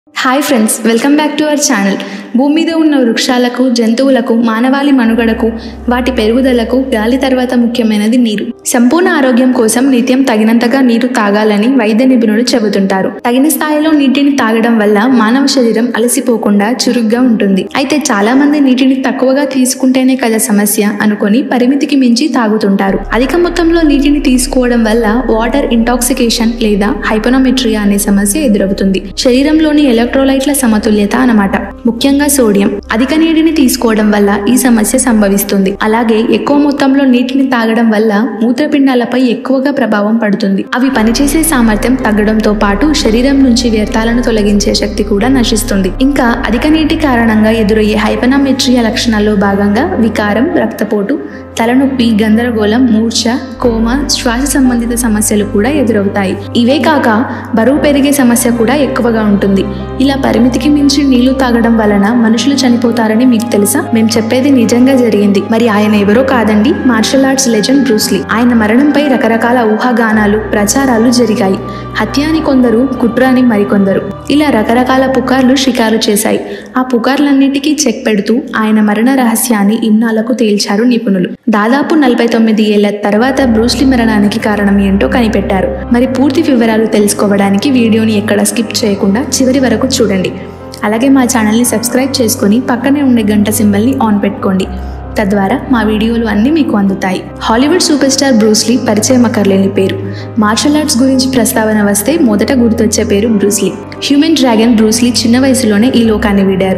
Hi friends, welcome back to our channel. భూమి మీద ఉన్న వృక్షాలకు, జంతువులకు, మానవాళి మనుగడకు, వాటి పెరుగుదలకు గాలి తర్వాత ముఖ్యమైనది నీరు. సంపూర్ణ ఆరోగ్యం కోసం నిత్యం తగినంతగా నీరు తాగాలని వైద్య నిపుణులు చెబుతుంటారు. తగిన స్థాయిలో నీటిని తాగడం వల్ల మానవ శరీరం అలసిపోకుండా చురుగ్గా ఉంటుంది. అయితే చాలా మంది నీటిని తక్కువగా తీసుకుంటేనే కదా సమస్య అనుకొని పరిమితికి మించి తాగుతుంటారు. అధిక మొత్తంలో నీటిని తీసుకోవడం వల్ల వాటర్ ఇంటాక్సికేషన్ లేదా హైపోనామెట్రియా అనే సమస్య ఎదురవుతుంది. శరీరంలోని ఎలక్ట్రోలైట్ల సమతుల్యత అన్నమాట, ముఖ్యంగా సోడియం. అధిక నీటిని తీసుకోవడం వల్ల ఈ సమస్య సంభవిస్తుంది. అలాగే ఎక్కువ మొత్తంలో నీటిని తాగడం వల్ల మూత్రపిండాలపై ఎక్కువగా ప్రభావం పడుతుంది. అవి పనిచేసే సామర్థ్యం తగ్గడంతో పాటు శరీరం నుంచి వ్యర్థాలను తొలగించే శక్తి కూడా నశిస్తుంది. ఇంకా అధిక నీటి కారణంగా ఎదురయ్యే హైపోనామెట్రియా లక్షణాల్లో భాగంగా వికారం, రక్తపోటు, తలనొప్పి, గందరగోళం, మూర్ఛ, కోమా, శ్వాస సంబంధిత సమస్యలు కూడా ఎదురవుతాయి. ఇవే కాక బరువు పెరిగే సమస్య కూడా ఎక్కువగా ఉంటుంది. ఇలా పరిమితికి మించి నీళ్లు తాగడం వలన మనుషులు చనిపోతారని మీకు తెలుసా? మేము చెప్పేది నిజంగా జరిగింది. మరి ఆయన ఎవరో కాదండి, martial arts legend Bruce Lee. ఆయన మరణంపై రకరకాల ఊహాగానాలు, ప్రచారాలు జరిగాయి. హత్య అని కొందరు, కుట్ర అని మరికొందరు. ఇలా రకరకాల పుకార్లు షికారు చేశాయి. ఆ పుకార్లన్నిటికీ చెక్ పెడుతూ ఆయన మరణ రహస్యాన్ని ఇన్నాళ్లకు తేల్చారు నిపుణులు. దాదాపు 49 ఏళ్ల తర్వాత బ్రూస్ లీ మరణానికి కారణం ఏంటో కనిపెట్టారు. మరి పూర్తి వివరాలు తెలుసుకోవడానికి వీడియోని ఎక్కడ స్కిప్ చేయకుండా చివరి వరకు చూడండి. అలాగే మా ఛానల్ని సబ్స్క్రైబ్ చేసుకుని పక్కనే ఉండే గంట సింబల్ని ఆన్ పెట్టుకోండి. తద్వారా మా వీడియోలు అన్నీ మీకు అందుతాయి. Hollywood super star Bruce Lee పరిచయం అక్కర్లేని పేరు. మార్షల్ ఆర్ట్స్ గురించి ప్రస్తావన వస్తే మొదట గుర్తొచ్చే పేరు Bruce Lee. Human dragon Bruce Lee చిన్న వయసులోనే ఈ లోకాన్ని వీడారు.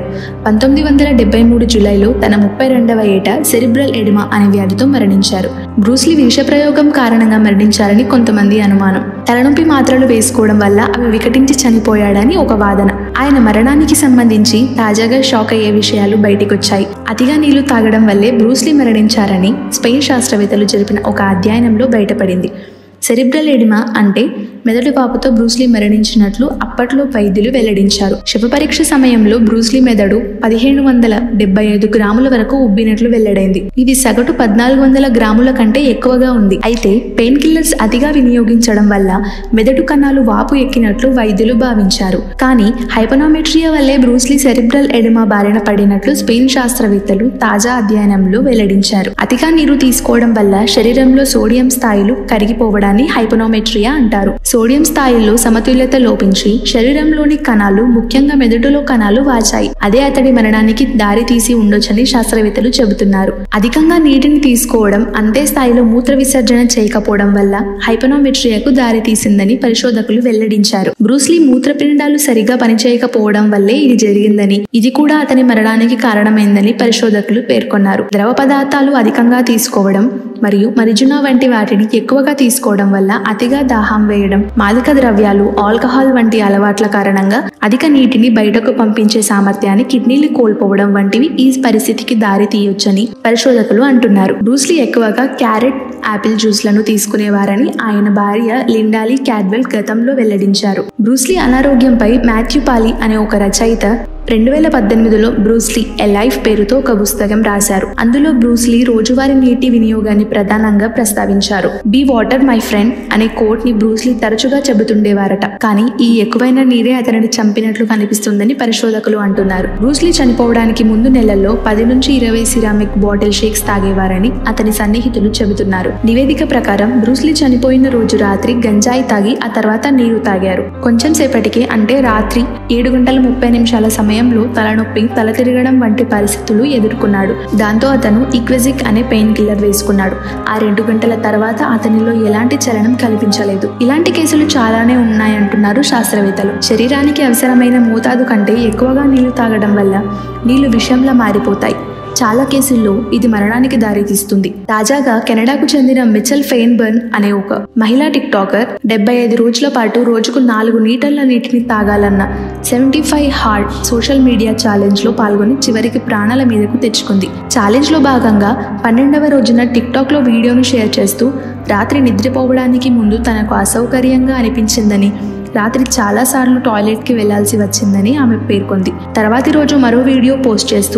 1973 జూలైలో తన 32వ ఏట సెరిబ్రల్ ఎడిమా అనే వ్యాధితో మరణించారు. బ్రూస్ లీ విషప్రయోగం కారణంగా మరణించారని కొంతమంది అనుమానం. తలనొప్పి మాత్రలు వేసుకోవడం వల్ల అవి వికటించి చనిపోయాడని ఒక వాదన. ఆయన మరణానికి సంబంధించి తాజాగా షాక్ అయ్యే విషయాలు బయటికొచ్చాయి. అతిగా నీళ్లు తాగడం వల్లే బ్రూస్ లీ మరణించారని స్పెయిన్ శాస్త్రవేత్తలు జరిపిన ఒక అధ్యయనంలో బయటపడింది. సెరిబ్రల్ ఎడిమా అంటే మెదడు వాపుతో బ్రూస్ లీ మరణించినట్లు అప్పట్లో వైద్యులు వెల్లడించారు. శవ పరీక్ష సమయంలో బ్రూస్ లీ మెదడు 1775 గ్రాముల వరకు ఉబ్బినట్లు వెల్లడైంది. ఇది సగటు 1400 గ్రాముల కంటే ఎక్కువగా ఉంది. అయితే పెయిన్ కిల్లర్స్ అతిగా వినియోగించడం వల్ల మెదడు కణాలు వాపు ఎక్కినట్లు వైద్యులు భావించారు. కానీ హైపోనామెట్రియా వల్లే బ్రూస్ లీ సెరిబ్రల్ ఎడిమా బారిన పడినట్లు స్పెయిన్ శాస్త్రవేత్తలు తాజా అధ్యయనంలో వెల్లడించారు. అతిగా నీరు తీసుకోవడం వల్ల శరీరంలో సోడియం స్థాయిలు కరిగిపోవడాన్ని హైపోనామెట్రియా అంటారు. సోడియం స్థాయిల్లో సమతుల్యత లోపించి శరీరంలోని కణాలు, ముఖ్యంగా మెదడులో కణాలు వాచాయి. అదే అతడి మరణానికి దారి తీసి ఉండొచ్చని శాస్త్రవేత్తలు చెబుతున్నారు. అధికంగా నీటిని తీసుకోవడం, అంతే స్థాయిలో మూత్ర విసర్జన చేయకపోవడం వల్ల హైపోనామెట్రియాకు దారి తీసిందని పరిశోధకులు వెల్లడించారు. బ్రూస్ లీ మూత్రపిండాలు సరిగా పనిచేయకపోవడం వల్లే ఇది జరిగిందని, ఇది కూడా అతని మరణానికి కారణమైందని పరిశోధకులు పేర్కొన్నారు. ద్రవ పదార్థాలు అధికంగా తీసుకోవడం మరియు marijuana వంటి వాటిని ఎక్కువగా తీసుకోవడం వల్ల అతిగా దాహం వేయడం, మాదక ద్రవ్యాలు, ఆల్కహాల్ వంటి అలవాట్ల కారణంగా అధిక నీటిని బయటకు పంపించే సామర్థ్యాన్ని కిడ్నీలు కోల్పోవడం వంటివి ఈ పరిస్థితికి దారి తీయొచ్చని పరిశోధకులు అంటున్నారు. బ్రూస్ లీ ఎక్కువగా క్యారెట్, యాపిల్ జ్యూస్లను తీసుకునేవారని ఆయన భార్య లిండా లీ క్యాడ్వెల్ గతంలో వెల్లడించారు. బ్రూస్ లీ అనారోగ్యంపై మాథ్యూ పాలీ అనే ఒక రచయిత 2018లో బ్రూస్ లీ ఎ లైఫ్ పేరుతో ఒక పుస్తకం రాశారు. అందులో బ్రూస్ లీ రోజువారీ నీటి వినియోగాన్ని ప్రధానంగా ప్రస్తావించారు. బీ వాటర్ మై ఫ్రెండ్ అనే కోట్ ని బ్రూస్ లీ తరచుగా చెబుతుండేవారట. కానీ ఈ ఎక్కువైన నీరే అతనిని చంపినట్లు కనిపిస్తుందని పరిశోధకులు అంటున్నారు. బ్రూస్ లీ చనిపోవడానికి ముందు నెలల్లో 10 నుంచి 20 సిరామిక్ బాటిల్ షేక్స్ తాగేవారని అతని సన్నిహితులు చెబుతున్నారు. నివేదిక ప్రకారం బ్రూస్ లీ చనిపోయిన రోజు రాత్రి గంజాయి తాగి ఆ తర్వాత నీరు తాగారు. కొంచెం సేపటికి, అంటే రాత్రి 7:30 సమయంలో తలనొప్పి, తల తిరగడం వంటి పరిస్థితులు ఎదుర్కొన్నాడు. దాంతో అతను ఈక్వెజిక్ అనే పెయిన్ కిల్లర్ వేసుకున్నాడు. ఆ 2 గంటల తర్వాత అతనిలో ఎలాంటి చలనం కనిపించలేదు. ఇలాంటి కేసులు చాలానే ఉన్నాయంటున్నారు శాస్త్రవేత్తలు. శరీరానికి అవసరమైన మోతాదు కంటే ఎక్కువగా నీళ్లు తాగడం వల్ల నీళ్లు విషంలా మారిపోతాయి. చాలా కేసుల్లో ఇది మరణానికి దారితీస్తుంది. తాజాగా కెనడాకు చెందిన మిచెల్ ఫెయిన్బర్న్ అనే ఒక మహిళా టిక్ టాకర్ 75 రోజుల పాటు రోజుకు 4 లీటర్ల నీటిని తాగాలన్న 75 హార్డ్ సోషల్ మీడియా ఛాలెంజ్ లో పాల్గొని చివరికి ప్రాణాల మీదకు తెచ్చుకుంది. ఛాలెంజ్ లో భాగంగా 12వ రోజున టిక్ టాక్ లో వీడియోను షేర్ చేస్తూ రాత్రి నిద్రపోవడానికి ముందు తనకు అసౌకర్యంగా అనిపించిందని, రాత్రి చాలాసార్లు టాయిలెట్కి వెళ్లాల్సి వచ్చిందని ఆమె పేర్కొంది. తర్వాతి రోజు మరో వీడియో పోస్ట్ చేస్తూ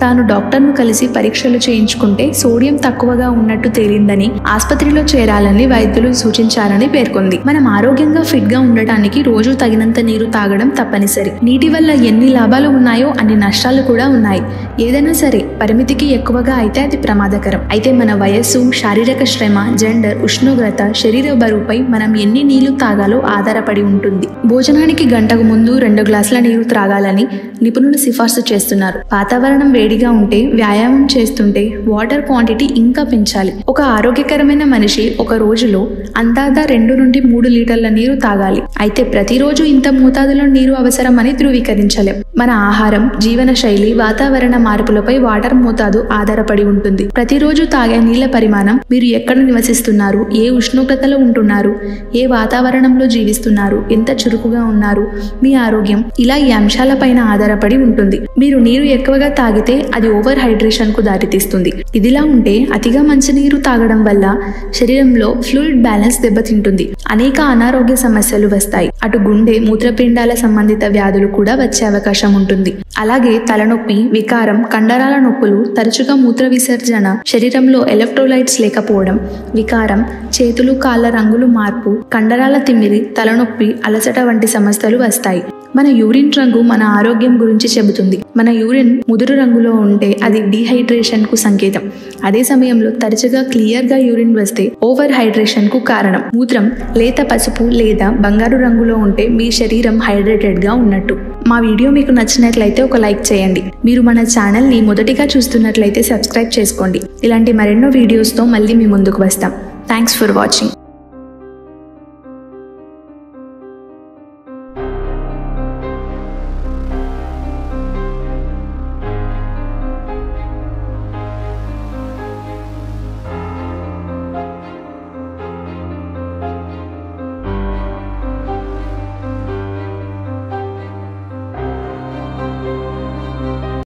తాను డాక్టర్ను కలిసి పరీక్షలు చేయించుకుంటే సోడియం తక్కువగా ఉన్నట్టు తేలిందని ఆసుపత్రిలో చేరాలని వైద్యులు సూచించారని పేర్కొంది. మనం ఆరోగ్యంగా ఫిట్ గా ఉండటానికి రోజు తగినంత నీరు తాగడం తప్పనిసరి. నీటి వల్ల ఎన్ని లాభాలు ఉన్నాయో అన్ని నష్టాలు కూడా ఉన్నాయి. ఏదైనా సరే పరిమితికి ఎక్కువగా అయితే అది ప్రమాదకరం. అయితే మన వయస్సు, శారీరక శ్రమ, జెండర్, ఉష్ణోగ్రత, శరీర బరువుపై మనం ఎన్ని నీళ్లు తాగాలో ఆధారపడి ఉంటుంది. భోజనానికి గంటకు ముందు 2 గ్లాసుల నీరు త్రాగాలని నిపుణులు సిఫార్సు చేస్తున్నారు. వాతావరణం వేడిగా ఉంటే, వ్యాయామం చేస్తుంటే వాటర్ క్వాంటిటీ ఇంకా పెంచాలి. ఒక ఆరోగ్యకరమైన మనిషి ఒక రోజులో అందాదా 2 నుండి 3 లీటర్ల నీరు తాగాలి. అయితే ప్రతిరోజు ఇంత మోతాదులో నీరు అవసరమని ధృవీకరించలేం. మన ఆహారం, జీవన శైలి, వాతావరణ మార్పులపై వాటర్ మోతాదు ఆధారపడి ఉంటుంది. ప్రతిరోజు తాగే నీళ్ల పరిమాణం, మీరు ఎక్కడ నివసిస్తున్నారు, ఏ ఉష్ణోగ్రతలో ఉంటున్నారు, ఏ వాతావరణంలో జీవిస్తున్నారు, ఎంత చురుకుగా ఉన్నారు, మీ ఆరోగ్యం, ఇలా ఈ అంశాలపైన ఆధారపడి ఉంటుంది. మీరు నీరు ఎక్కువగా తాగితే అది ఓవర్ హైడ్రేషన్ కు దారితీస్తుంది. ఇదిలా ఉంటే అతిగా మంచినీరు తాగడం వల్ల శరీరంలో ఫ్లూయిడ్ బ్యాలెన్స్ దెబ్బతింటుంది. అనేక అనారోగ్య సమస్యలు వస్తాయి. అటు గుండె, మూత్రపిండాల సంబంధిత వ్యాధులు కూడా వచ్చే అవకాశం ఉంటుంది. అలాగే తలనొప్పి, వికారం, కండరాల నొప్పులు, తరచుగా మూత్ర విసర్జన, శరీరంలో ఎలక్ట్రోలైట్స్ లేకపోవడం, వికారం, చేతులు కాళ్ళ రంగులు మార్పు, కండరాల తిమ్మిరి, తలనొప్పి, అలసట వంటి సమస్యలు వస్తాయి. మన యూరిన్ రంగు మన ఆరోగ్యం గురించి చెబుతుంది. మన యూరిన్ ముదురు రంగులో ఉంటే అది డీహైడ్రేషన్ కు సంకేతం. అదే సమయంలో తరచుగా క్లియర్ గా యూరిన్ వస్తే ఓవర్ హైడ్రేషన్ కు కారణం. మూత్రం లేత పసుపు లేదా బంగారు రంగులో ఉంటే మీ శరీరం హైడ్రేటెడ్ గా ఉన్నట్టు. మా వీడియో మీకు నచ్చినట్లయితే ఒక లైక్ చేయండి. మీరు మన ఛానల్ ని మొదటిగా చూస్తున్నట్లయితే సబ్స్క్రైబ్ చేసుకోండి. ఇలాంటి మరెన్నో వీడియోస్తో మళ్ళీ మీ ముందుకు వస్తాం. Thanks for watching.